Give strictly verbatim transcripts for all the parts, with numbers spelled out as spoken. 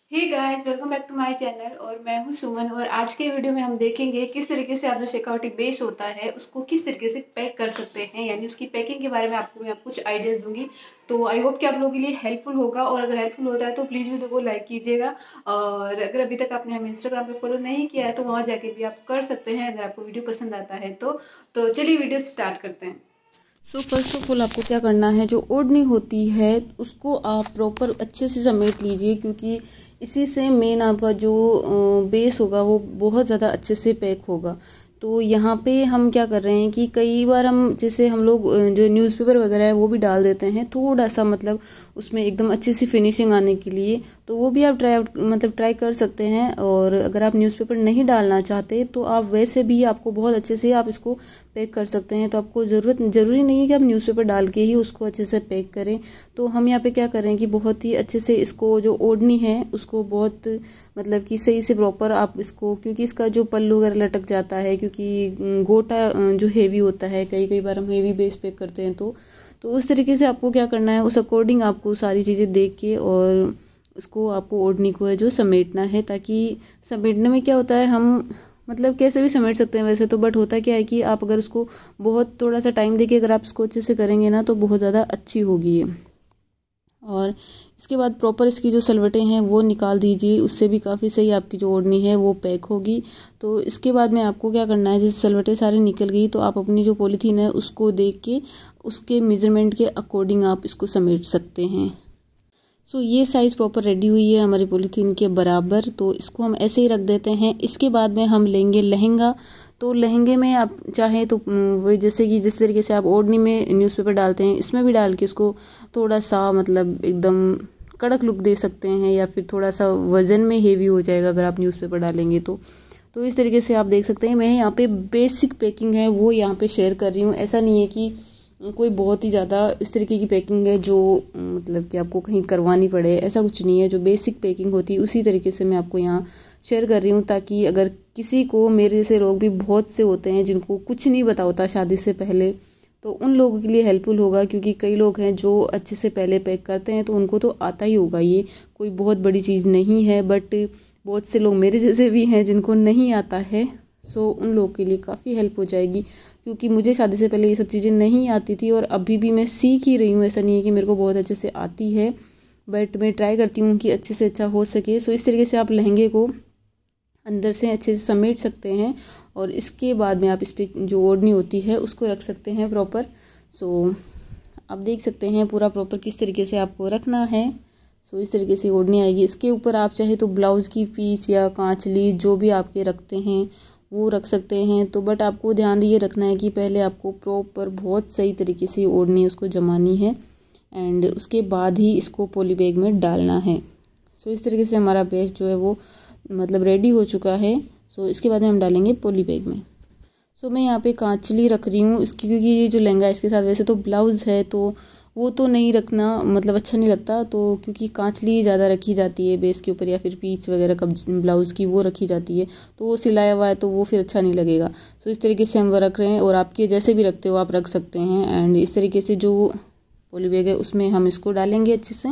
Hey guys, welcome back to my channel. और मैं हूं सुमन। और आज के वीडियो में हम देखेंगे किस तरीके से आप जो शेकावटी बेस होता है उसको किस तरीके से पैक कर सकते हैं, यानी उसकी पैकिंग के बारे में आपको मैं कुछ आइडियाज दूंगी। तो आई होप कि आप लोगों के लिए हेल्पफुल होगा। और अगर हेल्पफुल होता है तो प्लीज़ वीडियो को लाइक कीजिएगा। और अगर अभी तक आपने हमें इंस्टाग्राम पे फॉलो नहीं किया है तो वहाँ जाके भी आप कर सकते हैं अगर आपको वीडियो पसंद आता है तो। तो चलिए वीडियो स्टार्ट करते हैं। सो फर्स्ट ऑफ ऑल आपको क्या करना है, जो ओढ़नी होती है उसको आप प्रॉपर अच्छे से समेट लीजिए, क्योंकि इसी से मेन आपका जो बेस होगा वो बहुत ज़्यादा अच्छे से पैक होगा। तो यहाँ पे हम क्या कर रहे हैं कि कई बार हम जैसे हम लोग जो न्यूज़पेपर वगैरह है वो भी डाल देते हैं थोड़ा सा, मतलब उसमें एकदम अच्छी सी फिनिशिंग आने के लिए। तो वो भी आप ट्राई मतलब ट्राई कर सकते हैं। और अगर आप न्यूज़पेपर नहीं डालना चाहते तो आप वैसे भी आपको बहुत अच्छे से आप इसको पैक कर सकते हैं। तो आपको ज़रूरत ज़रूरी नहीं है कि आप न्यूज़पेपर डाल के ही उसको अच्छे से पैक करें। तो हम यहाँ पे क्या करें कि बहुत ही अच्छे से इसको जो ओढ़नी है उसको बहुत मतलब कि सही से प्रॉपर आप इसको, क्योंकि इसका जो पल्लू वगैरह लटक जाता है, क्योंकि गोटा जो हेवी होता है, कई कई बार हम हेवी बेस पैक करते हैं तो तो उस तरीके से आपको क्या करना है, उस अकॉर्डिंग आपको सारी चीज़ें देख के और उसको आपको ओढ़नी को है जो समेटना है। ताकि समेटने में क्या होता है, हम मतलब कैसे भी समेट सकते हैं वैसे तो, बट होता क्या है कि आप अगर उसको बहुत थोड़ा सा टाइम देके अगर आप इसको अच्छे से करेंगे ना तो बहुत ज़्यादा अच्छी होगी ये। और इसके बाद प्रॉपर इसकी जो सलवटें हैं वो निकाल दीजिए, उससे भी काफ़ी सही आपकी जो ओढ़नी है वो पैक होगी। तो इसके बाद में आपको क्या करना है, जैसे सलवटें सारी निकल गई तो आप अपनी जो पॉलीथीन है उसको देख के उसके मेज़रमेंट के अकॉर्डिंग आप इसको समेट सकते हैं। सो ये साइज़ प्रॉपर रेडी हुई है हमारी पॉलीथीन के बराबर, तो इसको हम ऐसे ही रख देते हैं। इसके बाद में हम लेंगे लहंगा। तो लहंगे में आप चाहें तो वो जैसे कि जिस तरीके से आप ओढ़नी में न्यूज़पेपर डालते हैं इसमें भी डाल के उसको थोड़ा सा मतलब एकदम कड़क लुक दे सकते हैं, या फिर थोड़ा सा वज़न में हेवी हो जाएगा अगर आप न्यूज़पेपर डालेंगे तो। तो इस तरीके से आप देख सकते हैं। मैं यहाँ पे बेसिक पैकिंग है वो यहाँ पे शेयर कर रही हूँ। ऐसा नहीं है कि कोई बहुत ही ज़्यादा इस तरीके की पैकिंग है जो मतलब कि आपको कहीं करवानी पड़े, ऐसा कुछ नहीं है। जो बेसिक पैकिंग होती है उसी तरीके से मैं आपको यहाँ शेयर कर रही हूँ, ताकि अगर किसी को, मेरे जैसे लोग भी बहुत से होते हैं जिनको कुछ नहीं पता होता शादी से पहले, तो उन लोगों के लिए हेल्पफुल होगा। क्योंकि कई लोग हैं जो अच्छे से पहले पैक करते हैं तो उनको तो आता ही होगा, ये कोई बहुत बड़ी चीज़ नहीं है। बट बहुत से लोग मेरे जैसे भी हैं जिनको नहीं आता है, सो उन लोगों के लिए काफ़ी हेल्प हो जाएगी। क्योंकि मुझे शादी से पहले ये सब चीज़ें नहीं आती थी और अभी भी मैं सीख ही रही हूँ। ऐसा नहीं है कि मेरे को बहुत अच्छे से आती है, बट मैं ट्राई करती हूँ कि अच्छे से अच्छा हो सके। सो इस तरीके से आप लहंगे को अंदर से अच्छे से समेट सकते हैं। और इसके बाद में आप इस पर जो ओढ़नी होती है उसको रख सकते हैं प्रॉपर। सो आप देख सकते हैं पूरा प्रॉपर किस तरीके से आपको रखना है। सो इस तरीके से ओढ़नी आएगी। इसके ऊपर आप चाहे तो ब्लाउज़ की पीस या कांचली जो भी आपके रखते हैं वो रख सकते हैं। तो बट आपको ध्यान ये रखना है कि पहले आपको प्रॉपर बहुत सही तरीके से ओढ़नी है उसको जमानी है, एंड उसके बाद ही इसको पॉली बैग में डालना है। सो इस तरीके से हमारा बेस जो है वो मतलब रेडी हो चुका है। सो इसके बाद में हम डालेंगे पॉली बैग में। सो मैं यहाँ पे कांचली रख रही हूँ इसकी, क्योंकि ये जो लहंगा है इसके साथ वैसे तो ब्लाउज़ है तो वो तो नहीं रखना मतलब अच्छा नहीं लगता, तो क्योंकि कांचली ज़्यादा रखी जाती है बेस के ऊपर, या फिर पीच वगैरह कब ब्लाउज़ की वो रखी जाती है तो वो सिलाया हुआ है तो वो फिर अच्छा नहीं लगेगा। सो इस तरीके से हम वो रख रहे हैं, और आपके जैसे भी रखते हो आप रख सकते हैं। एंड इस तरीके से जो पॉली बैग है उसमें हम इसको डालेंगे अच्छे से।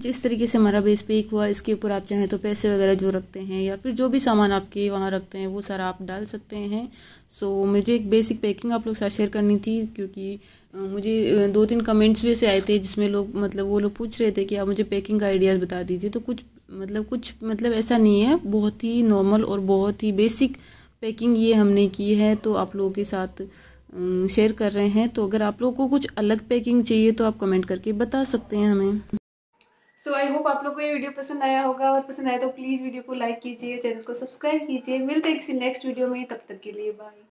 इस तरीके से हमारा बेस पेक हुआ। इसके ऊपर आप चाहें तो पैसे वगैरह जो रखते हैं या फिर जो भी सामान आपके वहाँ रखते हैं वो सारा आप डाल सकते हैं। सो मुझे एक बेसिक पैकिंग आप लोग साथ शेयर करनी थी, क्योंकि मुझे दो तीन कमेंट्स भी से आए थे जिसमें लोग मतलब वो लोग पूछ रहे थे कि आप मुझे पैकिंग का आइडियाज़ बता दीजिए। तो कुछ मतलब कुछ मतलब ऐसा नहीं है, बहुत ही नॉर्मल और बहुत ही बेसिक पैकिंग ये हमने की है, तो आप लोगों के साथ शेयर कर रहे हैं। तो अगर आप लोगों को कुछ अलग पैकिंग चाहिए तो आप कमेंट करके बता सकते हैं हमें। सो आई होप आप लोग को ये वीडियो पसंद आया होगा, और पसंद आया तो प्लीज़ वीडियो को लाइक कीजिए, चैनल को सब्सक्राइब कीजिए। मिलते हैं किसी नेक्स्ट वीडियो में, तब तक के लिए बाय।